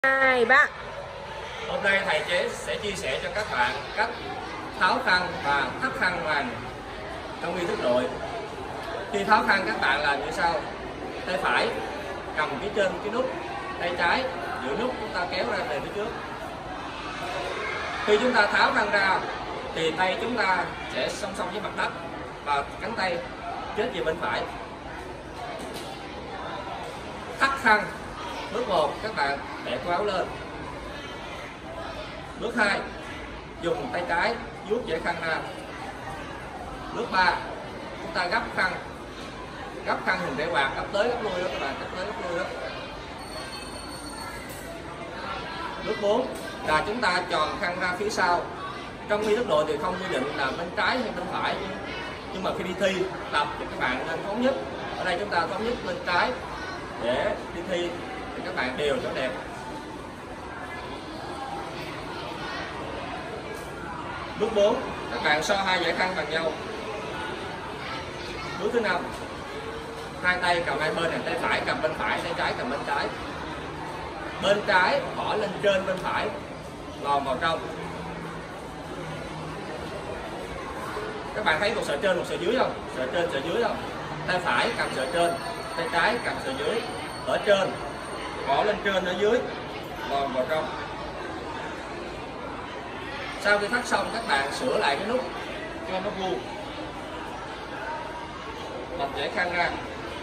2, 3. Hôm nay thầy Chế sẽ chia sẻ cho các bạn cách tháo khăn và thắt khăn vàng trong nghi thức đội. Khi tháo khăn các bạn làm như sau: tay phải cầm trên cái nút, tay trái giữ nút, chúng ta kéo ra về phía trước. Khi chúng ta tháo khăn ra thì tay chúng ta sẽ song song với mặt đất và cánh tay chết về bên phải. Thắt khăn: bước 1 các bạn bẻ cổ áo lên. Bước 2 dùng tay trái vuốt dãy khăn ra. Bước 3 chúng ta gấp khăn hình rễ quạt, gấp tới gấp lui đó các bạn, gấp tới gấp lui đó. Bước 4 là chúng ta tròn khăn ra phía sau. Trong nghi thức đội thì không quy định là bên trái hay bên phải, nhưng mà khi đi thi tập thì các bạn nên thống nhất. Ở đây chúng ta thống nhất bên trái để đi thi thì các bạn đều cho đẹp. Bước 4 các bạn so hai dãy khăn bằng nhau. Bước thứ 5 hai tay cầm hai bên này, tay phải cầm bên phải, tay trái cầm bên trái. Bên trái bỏ lên trên bên phải, lòn vào trong. Các bạn thấy một sợi trên một sợi dưới không? Sợi trên sợi dưới không? Tay phải cầm sợi trên, tay trái cầm sợi dưới. Ở trên bỏ lên trên, ở dưới lòn vào trong. Sau khi thắt xong các bạn sửa lại cái nút cho nó vuông, bật dãy khăn ra,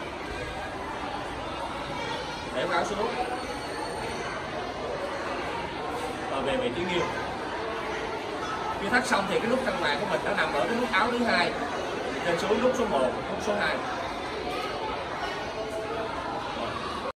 để áo xuống và về vị trí nghiêng. Khi thắt xong thì cái nút khăn vàng của mình nó nằm ở cái nút áo thứ 2, trên xuống nút số 1, nút số 2.